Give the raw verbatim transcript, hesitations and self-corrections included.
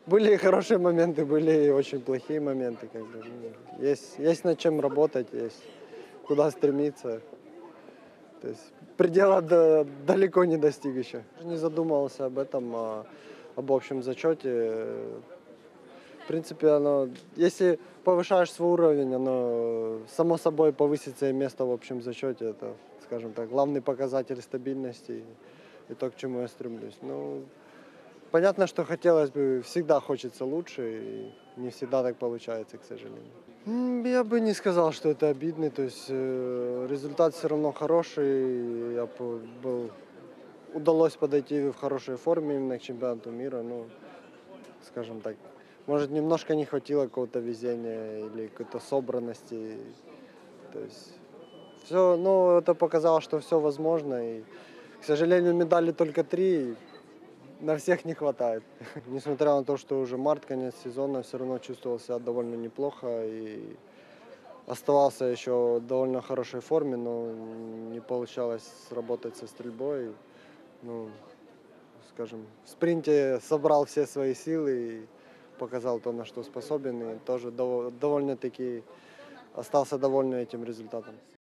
Были и хорошие моменты, были и очень плохие моменты. Как бы. Ну, есть, есть над чем работать, есть куда стремиться. То есть предела до, далеко не достиг еще. Не задумывался об этом, а, об общем зачете. В принципе, оно, если повышаешь свой уровень, оно само собой повысится и место в общем зачете. Это, скажем так, главный показатель стабильности и то, к чему я стремлюсь. Ну, понятно, что хотелось бы, всегда хочется лучше, и не всегда так получается, к сожалению. М, Я бы не сказал, что это обидный, то есть э, результат все равно хороший, я по- был, удалось подойти в хорошей форме именно к чемпионату мира, ну, скажем так, может, немножко не хватило какого-то везения или какой-то собранности, то есть все, ну, это показало, что все возможно, и, к сожалению, медали только три, на всех не хватает. Несмотря на то, что уже март, конец сезона, все равно чувствовал себя довольно неплохо и оставался еще в довольно хорошей форме, но не получалось сработать со стрельбой. Ну, скажем, в спринте собрал все свои силы и показал то, на что способен, и тоже дов- довольно-таки остался довольный этим результатом.